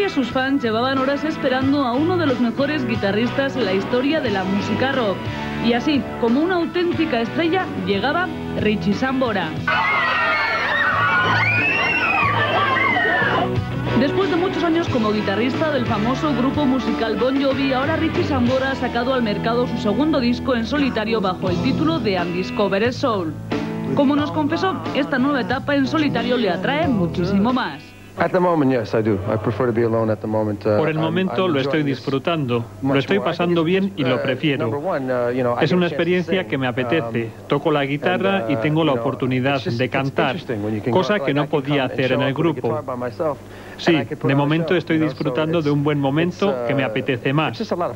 que sus fans llevaban horas esperando a uno de los mejores guitarristas en la historia de la música rock. Y así, como una auténtica estrella, llegaba Richie Sambora. Después de muchos años como guitarrista del famoso grupo musical Bon Jovi, ahora Richie Sambora ha sacado al mercado su segundo disco en solitario bajo el título de Undiscovered Soul. Como nos confesó, esta nueva etapa en solitario le atrae muchísimo más. Por el momento lo estoy disfrutando, lo estoy pasando bien y lo prefiero. Es una experiencia que me apetece. Toco la guitarra y tengo la oportunidad de cantar, cosa que no podía hacer en el grupo. Sí, de momento estoy disfrutando de un buen momento que me apetece más. Espero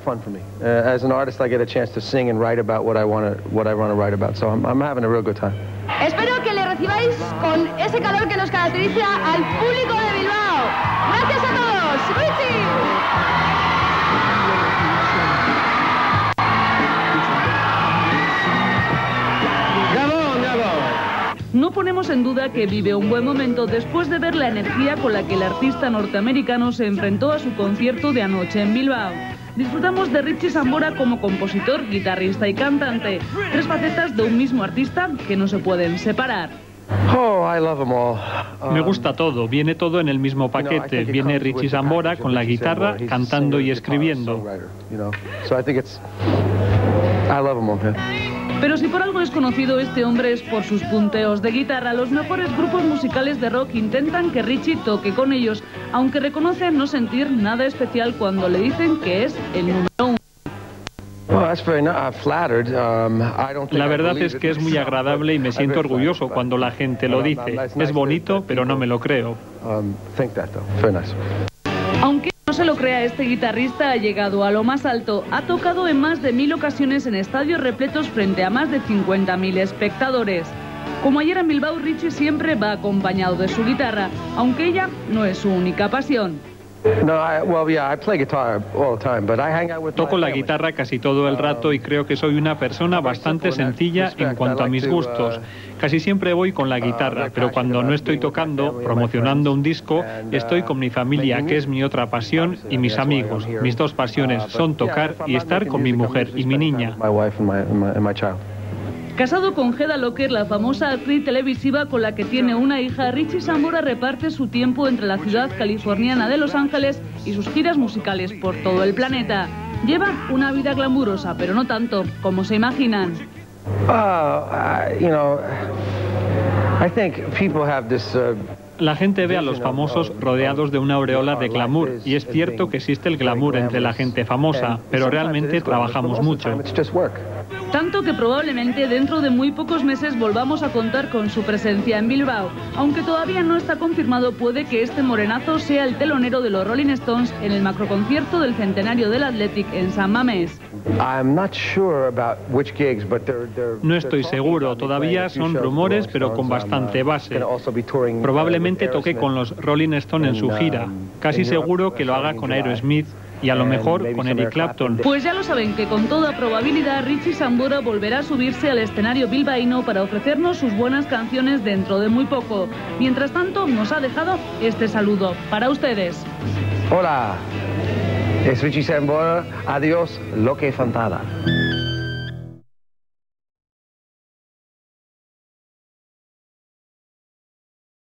que le recibáis con ese calor que nos caracteriza al público de Bilbao. ¡Gracias a todos! ¡Richie! No ponemos en duda que vive un buen momento después de ver la energía con la que el artista norteamericano se enfrentó a su concierto de anoche en Bilbao. Disfrutamos de Richie Sambora como compositor, guitarrista y cantante. Tres facetas de un mismo artista que no se pueden separar. Me gusta todo, viene todo en el mismo paquete. Viene Richie Sambora con la guitarra, cantando y escribiendo. Pero si por algo es conocido este hombre es por sus punteos de guitarra. Los mejores grupos musicales de rock intentan que Richie toque con ellos, aunque reconoce no sentir nada especial cuando le dicen que es el número uno. La verdad es que es muy agradable y me siento orgulloso cuando la gente lo dice. Es bonito, pero no me lo creo. Aunque no se lo crea, este guitarrista ha llegado a lo más alto. Ha tocado en más de 1000 ocasiones en estadios repletos frente a más de 50.000 espectadores. Como ayer en Bilbao, Richie siempre va acompañado de su guitarra, aunque ella no es su única pasión. Toco la guitarra casi todo el rato y creo que soy una persona bastante sencilla en cuanto a mis gustos. Casi siempre voy con la guitarra, pero cuando no estoy tocando, promocionando un disco, estoy con mi familia, que es mi otra pasión, y mis amigos. Mis dos pasiones son tocar y estar con mi mujer y mi niña. Casado con Hedda Locker, la famosa actriz televisiva con la que tiene una hija, Richie Sambora reparte su tiempo entre la ciudad californiana de Los Ángeles y sus giras musicales por todo el planeta. Lleva una vida glamurosa, pero no tanto como se imaginan. La gente ve a los famosos rodeados de una aureola de glamour, y es cierto que existe el glamour entre la gente famosa, pero realmente trabajamos mucho. Tanto que probablemente dentro de muy pocos meses volvamos a contar con su presencia en Bilbao. Aunque todavía no está confirmado, puede que este morenazo sea el telonero de los Rolling Stones en el macroconcierto del centenario del Athletic en San Mamés. No estoy seguro, todavía son rumores, pero con bastante base. Probablemente toque con los Rolling Stones en su gira. Casi seguro que lo haga con Aerosmith y a lo mejor con Eric Clapton. Pues ya lo saben, que con toda probabilidad Richie Sambora volverá a subirse al escenario bilbaíno para ofrecernos sus buenas canciones dentro de muy poco. Mientras tanto, nos ha dejado este saludo para ustedes. Hola, es Richie Sambora. Adiós, lo que fantada.